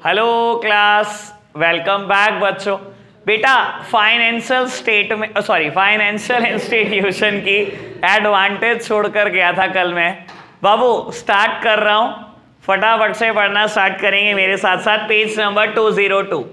Hello class, welcome back बच्चों। बेटा financial institution की एडवांटेज छोड़कर गया था कल मैं। बाबू स्टार्ट कर रहा हूं, फटाफट से पढ़ना स्टार्ट करेंगे मेरे साथ साथ। Page number 202,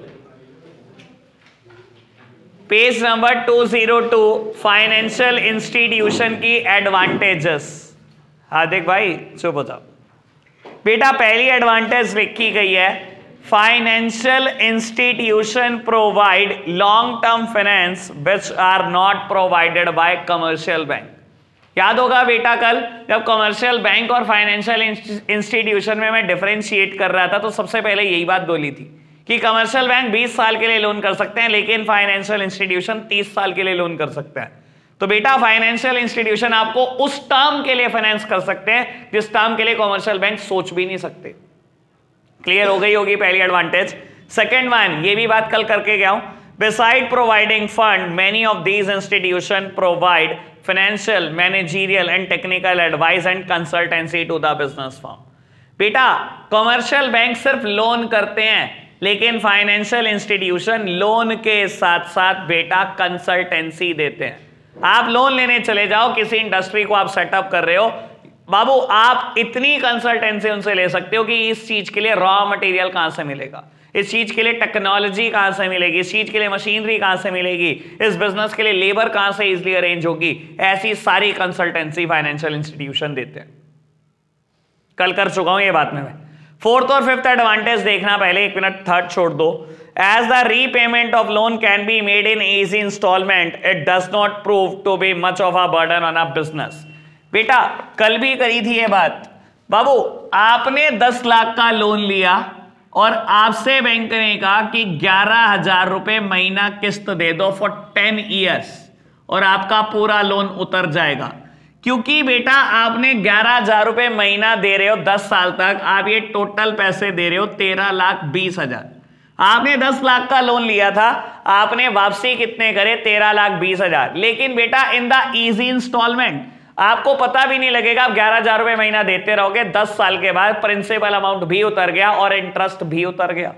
page number 202, financial institution की एडवांटेजेस। हार्दिक भाई चुप हो जाओ। बेटा पहली एडवांटेज लिखी गई है, financial institution provide long term finance which are not provided by commercial bank. याद होगा बेटा कल जब कमर्शियल बैंक और फाइनेंशियल इंस्टीट्यूशन में मैं डिफरेंशिएट कर रहा था तो सबसे पहले यही बात बोली थी कि कमर्शियल बैंक 20 साल के लिए लोन कर सकते हैं, लेकिन फाइनेंशियल इंस्टीट्यूशन 30 साल के लिए लोन कर सकते हैं। तो बेटा फाइनेंशियल इंस्टीट्यूशन आपको उस टर्म के लिए फाइनेंस कर सकते हैं जिस टर्म के लिए कमर्शियल बैंक सोच भी नहीं सकते। क्लियर हो गई होगी पहली एडवांटेज। सेकंड वन, ये भी बात कल करके गया हूं, beside providing fund many of these institution provide financial, managerial and technical advice and consultancy to the business firm. बेटा कमर्शियल बैंक सिर्फ लोन करते हैं, लेकिन फाइनेंशियल इंस्टीट्यूशन लोन के साथ साथ बेटा कंसल्टेंसी देते हैं। आप लोन लेने चले जाओ, किसी इंडस्ट्री को आप सेटअप कर रहे हो, बाबू आप इतनी कंसल्टेंसी उनसे ले सकते हो कि इस चीज के लिए रॉ मटेरियल कहां से मिलेगा, इस चीज के लिए टेक्नोलॉजी कहां से मिलेगी, इस चीज के लिए मशीनरी कहां से मिलेगी, इस बिजनेस के लिए लेबर कहां से इजीली अरेंज होगी, ऐसी सारी कंसल्टेंसी फाइनेंशियल इंस्टीट्यूशन देते हैं। कल कर चुका हूं ये बात में मैं। फोर्थ और फिफ्थ एडवांटेज देखना, पहले एक मिनट थर्ड छोड़ दो। As the repayment of loan can be made in easy installment, it does not prove to be much of a burden on a business. बेटा कल भी करी थी ये बात। बाबू आपने 10 लाख का लोन लिया और आपसे बैंक ने कहा कि 11,000 रुपए महीना किस्त दे दो फॉर 10 ईयर्स और आपका पूरा लोन उतर जाएगा। क्योंकि बेटा आपने 11,000 रुपए महीना दे रहे हो 10 साल तक, आप ये टोटल पैसे दे रहे हो 13,20,000। आपने 10 लाख का लोन लिया था, आपने वापसी कितने करे 13,20,000। लेकिन बेटा इन द इजी इंस्टॉलमेंट आपको पता भी नहीं लगेगा, आप 11,000 रुपए महीना देते रहोगे, 10 साल के बाद प्रिंसिपल अमाउंट भी उतर गया और इंटरेस्ट भी उतर गया।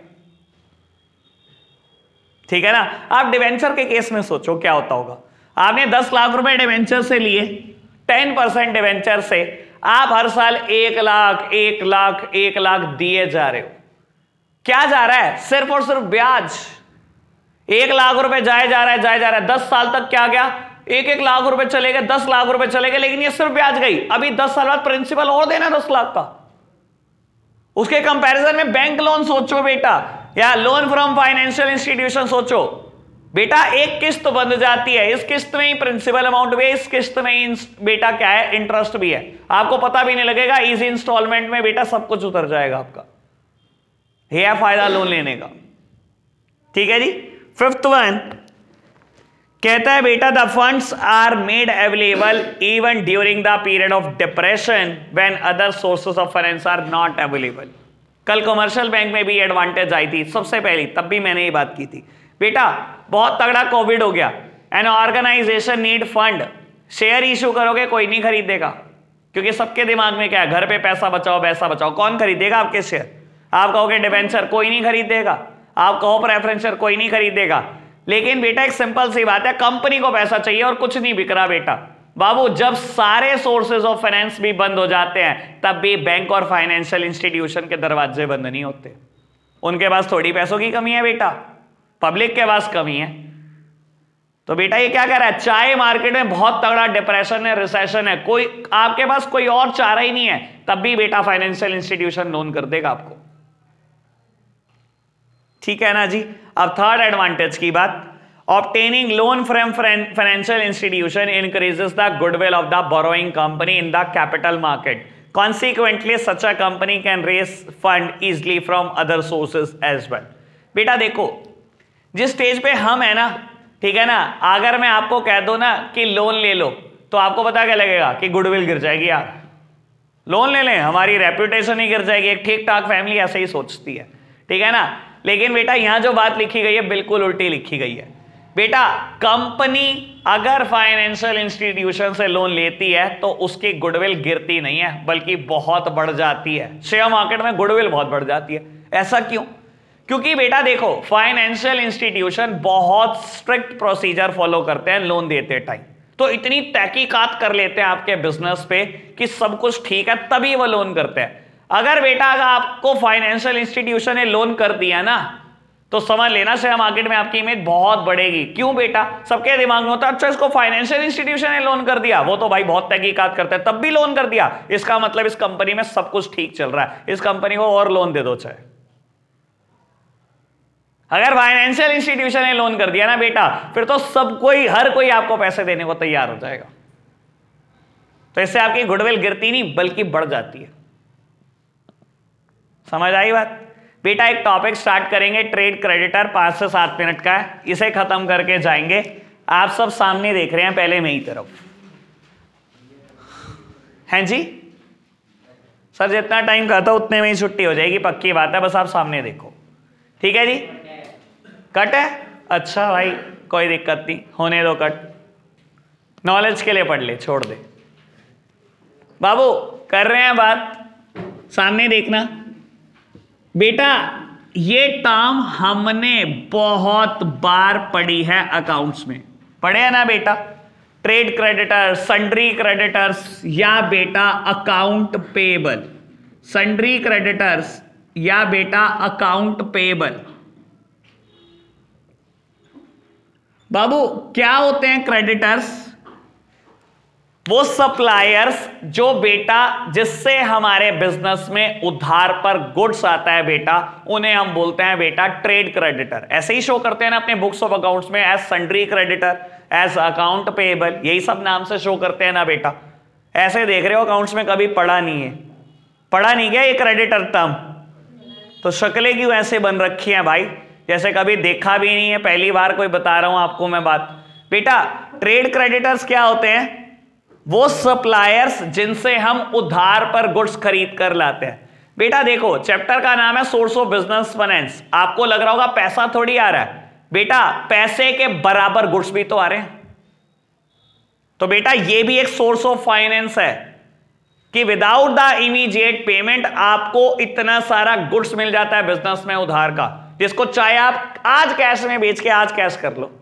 ठीक है ना। आप डिवेंचर के केस में सोचो क्या होता होगा। आपने 10 लाख रुपए डिवेंचर से लिए, 10% डिवेंचर से आप हर साल 1 लाख 1 लाख 1 लाख दिए जा रहे हो। क्या जा रहा है? सिर्फ और सिर्फ ब्याज। 1 लाख रुपए जाए जा रहा है 10 साल तक। क्या गया? 1-1 लाख रुपए चले गए, 10 लाख रुपए चले गए, लेकिन ये सिर्फ ब्याज गई। अभी 10 साल बाद प्रिंसिपल और देना 10 लाख का। उसके कंपैरिजन में बैंक लोन सोचो बेटा, या लोन फ्रॉम फाइनेंशियल इंस्टीट्यूशन सोचो बेटा। एक किस्त बंध जाती है, इस किस्त में ही प्रिंसिपल अमाउंट भी है, इस किस्त में ही बेटा क्या है, इंटरेस्ट भी है। आपको पता भी नहीं लगेगा, इजी इंस्टॉलमेंट में बेटा सब कुछ उतर जाएगा आपका। यह फायदा लोन लेने का। ठीक है जी। फिफ्थ वन कहता है बेटा the funds are made available even during the period of depression when other sources of finance are not available. कल कमर्शियल बैंक में भी एडवांटेज आई थी सबसे पहली, तब भी मैंने ये बात की थी। बेटा बहुत तगड़ा कोविड हो गया, an organization need fund, share issue करोगे कोई नहीं खरीदेगा, क्योंकि सबके दिमाग में क्या है, घर पे पैसा बचाओ पैसा बचाओ। कौन खरीदेगा आपके शेयर? आप कहोगे डिबेंचर, कोई नहीं खरीदेगा। आप कहो प्रेफरेंशियल, कोई नहीं खरीदेगा। लेकिन बेटा एक सिंपल सी बात है, कंपनी को पैसा चाहिए और कुछ नहीं बिक रहा बेटा। बाबू जब सारे सोर्सेज ऑफ फाइनेंस भी बंद हो जाते हैं, तब भी बैंक और फाइनेंशियल इंस्टीट्यूशन के दरवाजे बंद नहीं होते। उनके पास थोड़ी पैसों की कमी है बेटा, पब्लिक के पास कमी है। तो बेटा ये क्या कह रहा है, चाहे मार्केट में बहुत तगड़ा डिप्रेशन है, रिसेशन है, कोई आपके पास कोई और चारा ही नहीं है, तब भी बेटा फाइनेंशियल इंस्टीट्यूशन लोन कर देगा आपको। ठीक है ना जी। अब थर्ड एडवांटेज की बात, obtaining loan from financial institution increases the goodwill of the borrowing company in the capital market. Consequently such a company can raise fund easily from other sources as well. बेटा देखो जिस stage पे हम है ना, ठीक है ना, अगर मैं आपको कह दो ना कि लोन ले लो, तो आपको पता क्या लगेगा कि गुडविल गिर जाएगी। यार लोन ले लें, हमारी रेपुटेशन ही गिर जाएगी। एक ठीक ठाक फैमिली ऐसे ही सोचती है, ठीक है ना। लेकिन बेटा यहां जो बात लिखी गई है बिल्कुल उल्टी लिखी गई है। बेटा कंपनी अगर फाइनेंशियल इंस्टीट्यूशन से लोन लेती है तो उसकी गुडविल गिरती नहीं है, बल्कि बहुत बढ़ जाती है। शेयर मार्केट में गुडविल बहुत बढ़ जाती है। ऐसा क्यों? क्योंकि बेटा देखो फाइनेंशियल इंस्टीट्यूशन बहुत स्ट्रिक्ट प्रोसीजर फॉलो करते हैं लोन देते टाइम, तो इतनी तहकीकात कर लेते हैं आपके बिजनेस पे कि सब कुछ ठीक है तभी वो लोन करते हैं। अगर बेटा अगर आपको फाइनेंशियल इंस्टीट्यूशन ने लोन कर दिया ना तो समझ लेना शेयर मार्केट में आपकी इमेज बहुत बढ़ेगी। क्यों बेटा, सबके दिमाग में होता है अच्छा इसको फाइनेंशियल इंस्टीट्यूशन ने लोन कर दिया, वो तो भाई बहुत तहकीकात करते हैं तब भी लोन कर दिया, इसका मतलब इस कंपनी में सब कुछ ठीक चल रहा है, इस कंपनी को और लोन दे दो चाहे। अगर फाइनेंशियल इंस्टीट्यूशन ने लोन कर दिया ना बेटा फिर तो सब कोई हर कोई आपको पैसे देने को तैयार हो जाएगा। तो इससे आपकी गुडविल गिरती नहीं बल्कि बढ़ जाती है। समझ आई बात? बेटा एक टॉपिक स्टार्ट करेंगे ट्रेड क्रेडिटर, 5 से 7 मिनट का है, इसे खत्म करके जाएंगे। आप सब सामने देख रहे हैं पहले मेरी तरफ, हैं जी? सर जितना टाइम कहता उतने में ही छुट्टी हो जाएगी, पक्की बात है, बस आप सामने देखो। ठीक है जी? कट है? अच्छा भाई कोई दिक्कत नहीं, होने दो कट, नॉलेज के लिए पढ़ ले, छोड़ दे। बाबू कर रहे हैं बात, सामने देखना बेटा। ये टर्म हमने बहुत बार पढ़ी है अकाउंट्स में, पढ़े है ना बेटा? ट्रेड क्रेडिटर, सन्ड्री क्रेडिटर्स या बेटा अकाउंट पेबल, सन्ड्री क्रेडिटर्स या बेटा अकाउंट पेबल। बाबू क्या होते हैं क्रेडिटर्स? वो सप्लायर्स जो बेटा जिससे हमारे बिजनेस में उधार पर गुड्स आता है बेटा, उन्हें हम बोलते हैं बेटा ट्रेड क्रेडिटर। ऐसे ही शो करते हैं ना अपने बुक्स ऑफ अकाउंट्स में, as sundry creditor, as account payable, यही सब नाम से शो करते हैं ना बेटा। ऐसे देख रहे हो अकाउंट्स में, कभी पढ़ा नहीं है, पढ़ा नहीं गया ये क्रेडिटर टर्म? तो शक्लें क्यों ऐसे बन रखी हैं भाई, जैसे कभी देखा भी नहीं है, पहली बार कोई बता रहा हूं आपको मैं बात। बेटा ट्रेड क्रेडिटर्स क्या होते हैं? वो सप्लायर्स जिनसे हम उधार पर गुड्स खरीद कर लाते हैं। बेटा देखो चैप्टर का नाम है सोर्स ऑफ बिजनेस फाइनेंस, आपको लग रहा होगा पैसा थोड़ी आ रहा है, बेटा पैसे के बराबर गुड्स भी तो आ रहे हैं। तो बेटा ये भी एक सोर्स ऑफ फाइनेंस है कि विदाउट द इमीडिएट पेमेंट आपको इतना सारा गुड्स मिल जाता है बिजनेस में उधार का, जिसको चाहे आप आज कैश में बेच के आज कैश कर लो।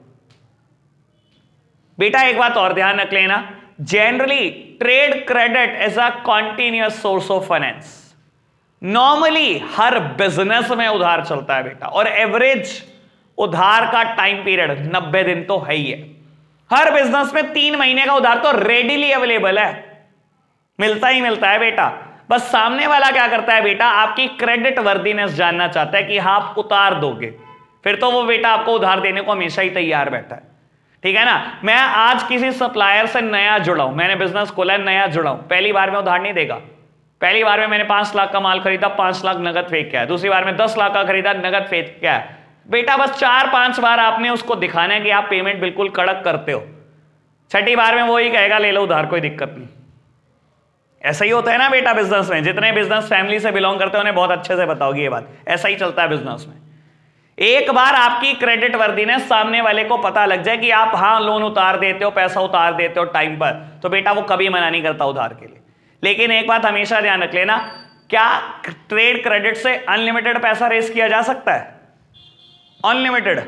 बेटा एक बात और ध्यान रख लेना, generally trade credit is a continuous source of finance. Normally हर बिजनेस में उधार चलता है बेटा, और एवरेज उधार का टाइम पीरियड 90 दिन तो है ही है। हर बिजनेस में 3 महीने का उधार तो रेडीली अवेलेबल है, मिलता ही मिलता है बेटा। बस सामने वाला क्या करता है बेटा, आपकी क्रेडिट वर्दीनेस जानना चाहता है कि हाँ आप उतार दोगे, फिर तो वो बेटा आपको उधार देने को हमेशा ही तैयार बैठा है। ठीक है ना? मैं आज किसी सप्लायर से नया जुड़ा हूं, मैंने बिजनेस खोला है, नया जुड़ा हूं, पहली बार में उधार नहीं देगा। पहली बार में मैंने 5 लाख का माल खरीदा, 5 लाख नगद फेंक किया है। दूसरी बार में 10 लाख का खरीदा, नगद फेंक किया है। बेटा बस 4-5 बार आपने उसको दिखाना है कि आप पेमेंट बिल्कुल कड़क करते हो, छठी बार में वो ही कहेगा ले लो उधार, कोई दिक्कत नहीं। ऐसा ही होता है ना बेटा बिजनेस में, जितने बिजनेस फैमिली से बिलोंग करते हैं उन्हें बहुत अच्छे से बताओगी ये बात, ऐसा ही चलता है बिजनेस में। एक बार आपकी क्रेडिट वर्दीनेस सामने वाले को पता लग जाए कि आप हाँ लोन उतार देते हो, पैसा उतार देते हो टाइम पर, तो बेटा वो कभी मना नहीं करता उधार के लिए। लेकिन एक बात हमेशा ध्यान रख लेना, क्या ट्रेड क्रेडिट से अनलिमिटेड पैसा रेस किया जा सकता है? अनलिमिटेड?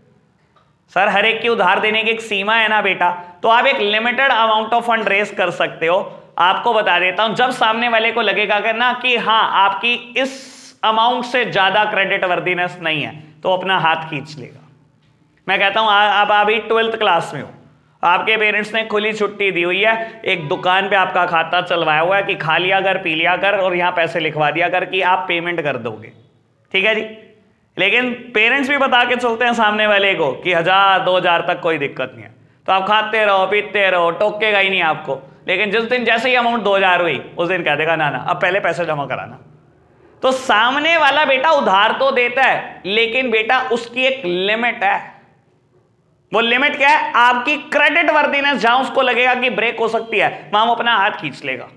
सर हर एक की उधार देने की एक सीमा है ना बेटा, तो आप एक limited amount of fund raise कर सकते हो। आपको बता देता हूं, जब सामने वाले को लगेगा कि ना कि हाँ आपकी इस अमाउंट से ज्यादा क्रेडिट वर्दीनेस नहीं है, तो अपना हाथ खींच लेगा। मैं कहता हूं आप अभी 12th क्लास में हो, आपके पेरेंट्स ने खुली छुट्टी दी हुई है, एक दुकान पे आपका खाता चलवाया हुआ है कि खा लिया कर, पी लिया कर और यहां पैसे लिखवा दिया कर कि आप पेमेंट कर दोगे। ठीक है जी? लेकिन पेरेंट्स भी बता के चलते हैं सामने वाले को कि 1000-2000 तक कोई दिक्कत नहीं है, तो आप खाते रहो पीते रहो, टोकेगा ही नहीं आपको। लेकिन जिस दिन जैसे ही अमाउंट 2000 हुई उस दिन कह देगा ना ना अब पहले पैसे जमा कराना। तो सामने वाला बेटा उधार तो देता है, लेकिन बेटा उसकी एक लिमिट है। वो लिमिट क्या है? आपकी क्रेडिट वर्दीनेस जहां उसको लगेगा कि ब्रेक हो सकती है, वहां वो अपना हाथ खींच लेगा।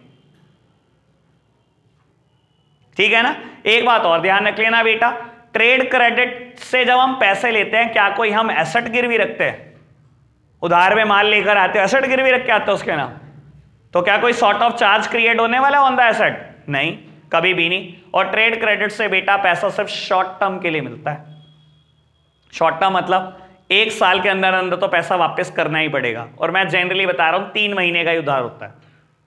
ठीक है ना? एक बात और ध्यान रख लेना बेटा, ट्रेड क्रेडिट से जब हम पैसे लेते हैं, क्या कोई हम एसेट गिरवी रखते हैं? उधार में माल लेकर आते हो, एसेट गिरवी रख के आते हो उसके नाम, तो क्या कोई सॉर्ट ऑफ चार्ज क्रिएट होने वाला ऑन द एसेट? नहीं। कभी भी नहीं। और ट्रेड क्रेडिट से बेटा पैसा सिर्फ शॉर्ट टर्म के लिए मिलता है। शॉर्ट टर्म मतलब 1 साल के अंदर अंदर तो पैसा वापस करना ही पड़ेगा, और मैं जनरली बता रहा हूं 3 महीने का ही उधार होता है।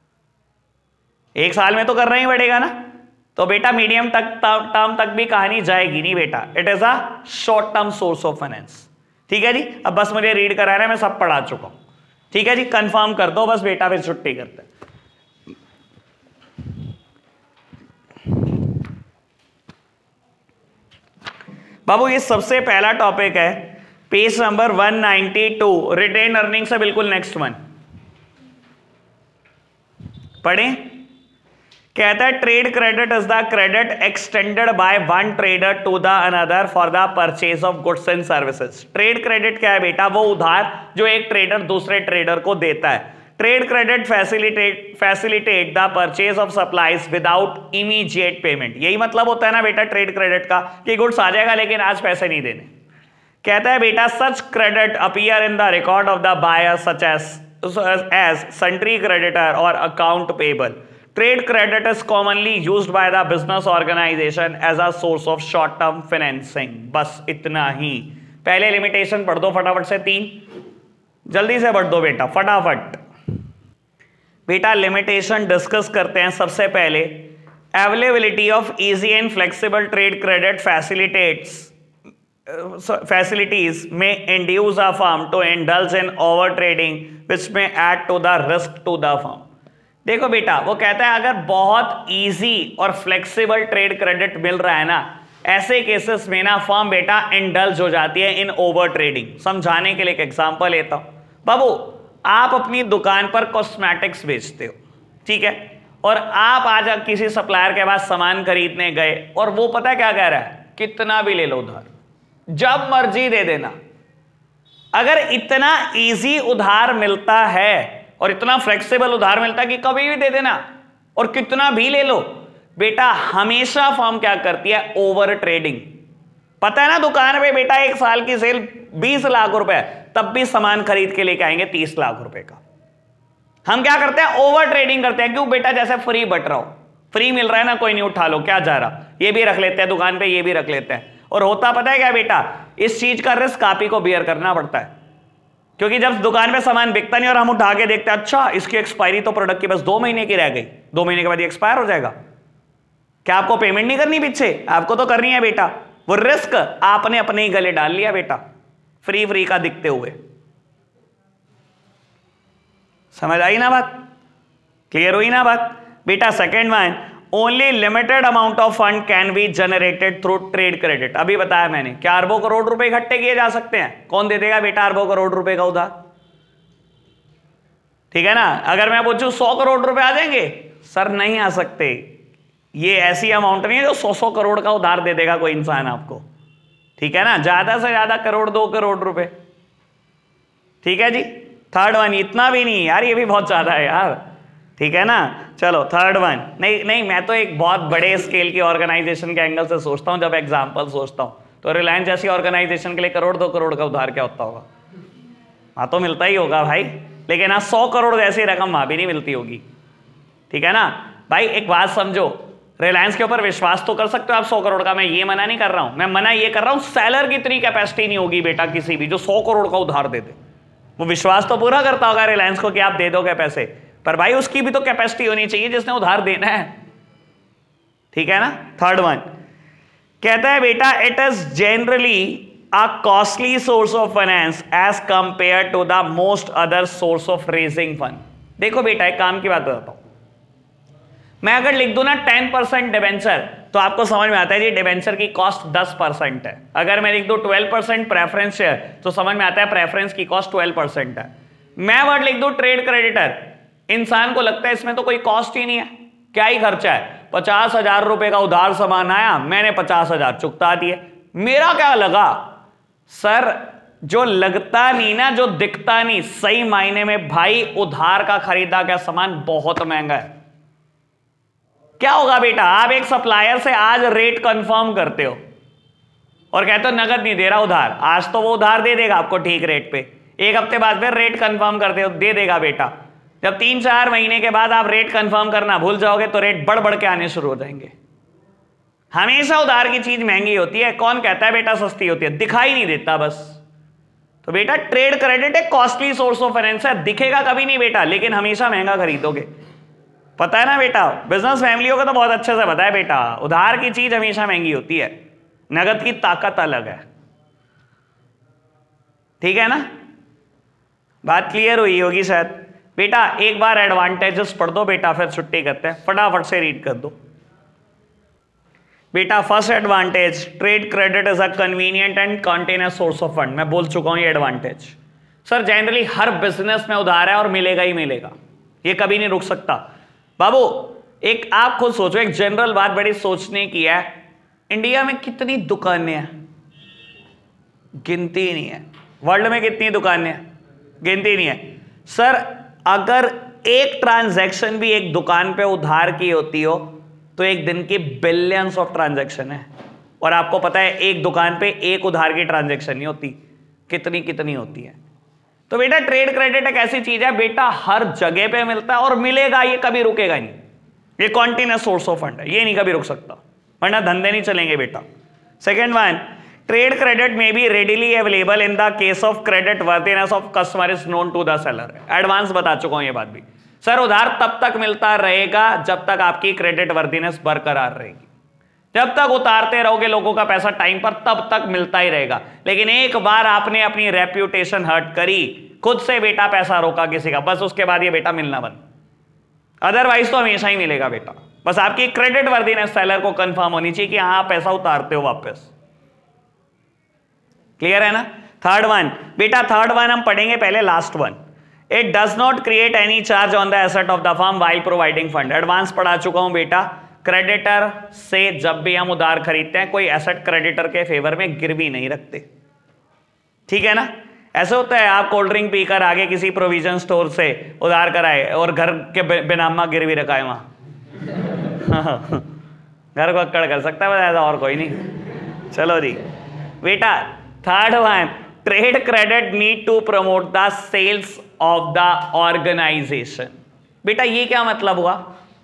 1 साल में तो करना ही पड़ेगा ना, तो बेटा मीडियम टर्म तक भी कहानी जाएगी नहीं बेटा। It is a short term source of finance. ठीक है जी, अब बस मुझे रीड कराना है, मैं सब पढ़ा चुका हूं। ठीक है जी, कंफर्म कर दो बस बेटा, फिर छुट्टी करते हैं। बाबू ये सबसे पहला टॉपिक है, पेज नंबर 192, रिटेन अर्निंग से बिल्कुल नेक्स्ट वन पढ़ें। कहता है trade credit is the credit extended by one trader to the another for the purchase of goods and services. Trade credit क्या है बेटा? वो उधार जो एक ट्रेडर दूसरे ट्रेडर को देता है। Trade credit facilitate the purchase of supplies without immediate payment. यही मतलब होता है ना बेटा ट्रेड क्रेडिट का, कि गुड्स आ जाएगा लेकिन आज पैसे नहीं देने। कहता है बेटा such credit appear in the record of the buyer such as sundry creditor और account payable. Trade credit is commonly used by the business organization as a source of short term financing. बस इतना ही। पहले limitation पढ़ दो फटाफट से, 3 जल्दी से पढ़ दो बेटा फटाफट। बेटा लिमिटेशन डिस्कस करते हैं। सबसे पहले availability of easy and flexible trade credit facilities may induce a firm to indulge in over trading which may add to the risk to the firm। देखो बेटा वो कहता है अगर बहुत इजी और फ्लेक्सिबल ट्रेड क्रेडिट मिल रहा है ना, ऐसे केसेस में ना फर्म बेटा इंडल्ज हो जाती है इन ओवर ट्रेडिंग। समझाने के लिए एक एग्जांपल लेता हूं। बाबू आप अपनी दुकान पर कॉस्मेटिक्स बेचते हो, ठीक है, और आप आज किसी सप्लायर के पास सामान खरीदने गए और वो पता क्या कह रहा है, कितना भी ले लो उधार, जब मर्जी दे देना। अगर इतना इजी उधार मिलता है और इतना फ्लेक्सिबल उधार मिलता है कि कभी भी दे देना और कितना भी ले लो, बेटा हमेशा फर्म क्या करती है, ओवर ट्रेडिंग। पता है ना दुकान पे बेटा 1 साल की सेल 20 लाख रुपए, तब भी सामान खरीद के लेके आएंगे 30 लाख रुपए का। हम क्या करते हैं, ओवर ट्रेडिंग करते हैं। क्यों बेटा? जैसे फ्री बट रहा हो, फ्री मिल रहा है ना, कोई नहीं उठा लो, क्या जा रहा, ये भी रख लेते हैं दुकान पे, ये भी रख लेते हैं। और होता पता है क्या बेटा, इस चीज का रिस्क आप ही को बियर करना पड़ता है, क्योंकि जब दुकान पे सामान बिकता नहीं और हम उठा के देखते हैं अच्छा इसकी एक्सपायरी तो प्रोडक्ट की बस 2 महीने की रह गई, 2 महीने के बाद ये एक्सपायर हो जाएगा, क्या आपको पेमेंट नहीं करनी पीछे? आपको तो करनी है बेटा। वो रिस्क आपने अपने ही गले डाल लिया बेटा, फ्री का दिखते हुए। समझ आई ना बात? क्लियर हुई ना बात बेटा? Second one, only limited amount of fund can be generated through trade credit. अभी बताया मैंने, क्या अरबों करोड़ रुपए इकट्ठे किए जा सकते हैं? कौन दे देगा बेटा अरबों करोड़ रुपए का उधार? ठीक है ना। अगर मैं पूछूं 100 करोड़ रुपए आ जाएंगे, सर नहीं आ सकते। ये ऐसी अमाउंट नहीं है जो 100 करोड़ का उधार दे देगा कोई इंसान आपको, ठीक है ना। ज्यादा से ज्यादा करोड़ 2 करोड़ रुपए, ठीक है जी। थर्ड वन, इतना भी नहीं यार, ये भी बहुत ज्यादा है यार, ठीक है ना। चलो थर्ड वन, नहीं मैं तो एक बहुत बड़े स्केल की ऑर्गेनाइजेशन के एंगल से सोचता हूं। जब एग्जांपल सोचता हूं तो रिलायंस जैसी ऑर्गेनाइजेशन के लिए करोड़ 2 करोड़ का उधार क्या होता होगा? हाँ तो मिलता ही होगा भाई, लेकिन हाँ 100 करोड़ जैसी रकम वहां भी नहीं मिलती होगी, ठीक है ना भाई। एक बात समझो, रिलायंस के ऊपर विश्वास तो कर सकते हो आप 100 करोड़ का, मैं ये मना नहीं कर रहा हूं। मैं मना ये कर रहा हूं सेलर की इतनी कैपेसिटी नहीं होगी बेटा किसी भी जो 100 करोड़ का उधार दे दे। वो विश्वास तो पूरा करता होगा रिलायंस को कि आप दे दोगे पैसे, पर भाई उसकी भी तो कैपेसिटी होनी चाहिए जिसने उधार देना है, ठीक है ना। थर्ड वन कहता है बेटा it is generally a costly source of finance as compare to the most other source of raising fund. देखो बेटा एक काम की बात बताता हूं, मैं अगर लिख दूं ना 10% डिबेंचर, तो आपको समझ में आता है जी डिबेंचर की कॉस्ट 10% है। अगर मैं लिख दूं 12% प्रेफरेंस शेयर, तो समझ में आता है प्रेफरेंस की कॉस्ट 12% है। मैं वर्ड लिख दूं ट्रेड क्रेडिटर, इंसान को लगता है इसमें तो कोई कॉस्ट ही नहीं है, क्या ही खर्चा है। 50,000 रुपए का उधार सामान आया, मैंने 50,000 चुकता दिए, मेरा क्या लगा? सर जो लगता नहीं ना, जो दिखता नहीं, सही मायने में भाई उधार का खरीदा गया सामान बहुत महंगा है। क्या होगा बेटा, आप एक सप्लायर से आज रेट कंफर्म करते हो और कहते हो नगद नहीं दे रहा उधार, आज तो वो उधार दे देगा आपको ठीक रेट पे, एक हफ्ते बाद फिर रेट कंफर्म करते हो दे देगा बेटा, जब 3-4 महीने के बाद आप रेट कंफर्म करना भूल जाओगे तो रेट बढ़ बढ़ के आने शुरू हो जाएंगे। हमेशा उधार की चीज महंगी होती है। कौन कहता है बेटा सस्ती होती है? दिखाई नहीं देता बस। तो बेटा ट्रेड क्रेडिट एक कॉस्टली सोर्स ऑफ फाइनेंस है, दिखेगा कभी नहीं बेटा, लेकिन हमेशा महंगा खरीदोगे। पता है ना बेटा, बिजनेस फैमिलियों को तो बहुत अच्छे से पता है बेटा, उधार की चीज हमेशा महंगी होती है, नगद की ताकत अलग है। ठीक है ना, बात क्लियर हुई होगी शायद। बेटा एक बार एडवांटेजेस पढ़ दो बेटा, फिर छुट्टी करते हैं, फटाफट से रीड कर दो बेटा। First advantage, trade credit is a convenient and continuous source of fund. मैं बोल चुका हूं ये एडवांटेज। सर जनरली हर बिजनेस में उधार है और मिलेगा ही मिलेगा, ये कभी नहीं रुक सकता। बाबू एक आप खुद सोचो, एक जनरल बात बड़ी सोचने की है, इंडिया में कितनी दुकानें हैं? गिनती नहीं है। वर्ल्ड में कितनी दुकानें हैं? गिनती नहीं है। सर अगर एक ट्रांजैक्शन भी एक दुकान पे उधार की होती हो तो एक दिन की बिलियंस ऑफ ट्रांजैक्शन है, और आपको पता है एक दुकान पे एक उधार की ट्रांजैक्शन नहीं होती, कितनी कितनी होती है। तो बेटा ट्रेड क्रेडिट एक ऐसी चीज है बेटा, हर जगह पे मिलता है और मिलेगा, ये कभी रुकेगा नहीं। ये कॉन्टिन्यूअस सोर्स ऑफ फंड है, ये नहीं कभी रुक सकता, वरना धंधे नहीं चलेंगे बेटा। Second one, trade credit may be readily available in the case of credit worthiness of customer is known to the seller. Advance बता चुका हूं ये बात भी। सर उधार तब तक मिलता रहेगा जब तक आपकी क्रेडिट वर्दीनेस बरकरार रहेगी। जब तक उतारते रहोगे लोगों का पैसा टाइम पर, तब तक मिलता ही रहेगा। लेकिन एक बार आपने अपनी रेप्यूटेशन हर्ट करी, खुद से बेटा पैसा रोका किसी का, बस उसके बाद ये बेटा मिलना बंद। अदरवाइज तो हमेशा ही मिलेगा बेटा। बस आपकी क्रेडिट वर्दीनेस सेलर को कंफर्म होनी चाहिए कि हाँ आप पैसा उतारते हो वापस। क्लियर है ना। थर्ड वन बेटा, थर्ड वन हम पढ़ेंगे पहले, last one. It does not create any charge on the asset of the firm while providing fund. Advance पढ़ा चुका हूं बेटा। क्रेडिटर से जब भी हम उधार खरीदते हैं कोई एसेट क्रेडिटर के फेवर में गिरवी नहीं रखते। ठीक है ना। ऐसे होता है आप कोल्ड ड्रिंक पीकर आगे किसी प्रोविजन स्टोर से उधार कराए और घर के बेनामा गिरवी रखाए वहां घर को अक्कड़ कर सकता है, ऐसा और कोई नहीं। चलो जी बेटा, third one, trade credit need to promote the sales of the organization. बेटा ये क्या मतलब हुआ?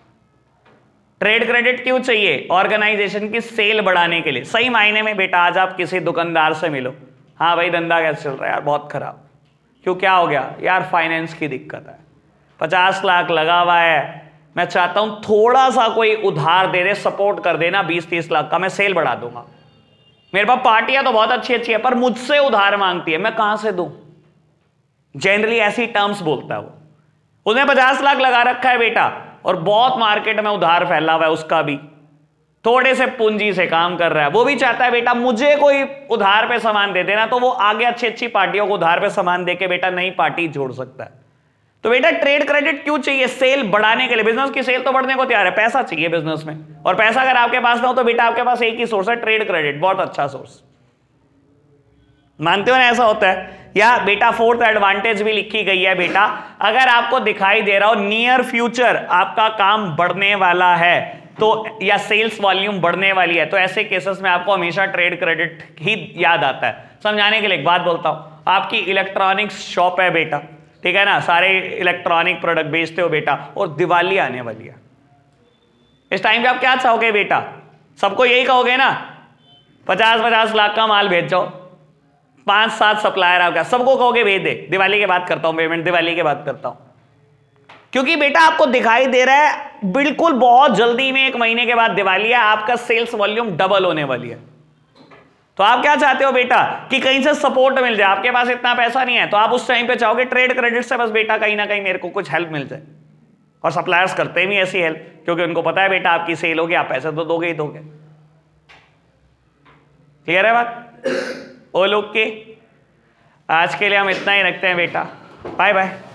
ट्रेड क्रेडिट क्यों चाहिए? ऑर्गेनाइजेशन की सेल बढ़ाने के लिए। सही मायने में बेटा आज आप किसी दुकानदार से मिलो, हाँ भाई धंधा कैसे चल रहा है? यार बहुत खराब। क्यों, क्या हो गया? यार फाइनेंस की दिक्कत है, 50 लाख लगा हुआ है, मैं चाहता हूं थोड़ा सा कोई उधार दे दे, सपोर्ट कर देना 20-30 लाख का, मैं सेल बढ़ा दूंगा। मेरे पास पार्टियां तो बहुत अच्छी अच्छी है पर मुझसे उधार मांगती है, मैं कहां से दूं? जनरली ऐसी टर्म्स बोलता है वो। उसने 50 लाख लगा रखा है बेटा और बहुत मार्केट में उधार फैला हुआ है, उसका भी थोड़े से पूंजी से काम कर रहा है। वो भी चाहता है बेटा मुझे कोई उधार पे सामान दे देना, तो वो आगे अच्छी अच्छी पार्टियों को उधार पे सामान देके बेटा नई पार्टी जोड़ सकता है। तो बेटा ट्रेड क्रेडिट क्यों चाहिए? सेल बढ़ाने के लिए। बिजनेस की सेल तो बढ़ने को तैयार है, पैसा चाहिए बिजनेस में, और पैसा अगर आपके पास ना हो तो बेटा आपके पास एक ही सोर्स है, ट्रेड क्रेडिट। बहुत अच्छा सोर्स, मानते हो ना? ऐसा होता है। या बेटा फोर्थ एडवांटेज भी लिखी गई है बेटा, अगर आपको दिखाई दे रहा हो नियर फ्यूचर आपका काम बढ़ने वाला है तो, या सेल्स वॉल्यूम बढ़ने वाली है, तो ऐसे केसेस में आपको हमेशा ट्रेड क्रेडिट ही याद आता है। समझाने के लिए एक बात बोलता हूं, आपकी इलेक्ट्रॉनिक्स शॉप है बेटा, ठीक है ना, सारे इलेक्ट्रॉनिक प्रोडक्ट बेचते हो बेटा, और दिवाली आने वाली है। इस टाइम पे आप क्या चाहोगे बेटा? सबको यही कहोगे ना 50-50 लाख का माल भेज जाओ, 5-7 सप्लायर आपका, सबको कहोगे भेज दे, दिवाली के बाद करता हूं पेमेंट, दिवाली के बाद करता हूं। क्योंकि बेटा आपको दिखाई दे रहा है बिल्कुल बहुत जल्दी में 1 महीने के बाद दिवाली है, आपका सेल्स वॉल्यूम डबल होने वाली है। तो आप क्या चाहते हो बेटा कि कहीं से सपोर्ट मिल जाए। आपके पास इतना पैसा नहीं है तो आप उस टाइम पे चाहोगे ट्रेड क्रेडिट से बस बेटा कहीं ना कहीं मेरे को कुछ हेल्प मिल जाए। और सप्लायर्स करते भी ऐसी हेल्प, क्योंकि उनको पता है बेटा आपकी सेल होगी, आप पैसे तो दोगे ही दोगे। क्लियर है बात? ओ लोग के आज के लिए हम इतना ही रखते हैं बेटा, बाय बाय।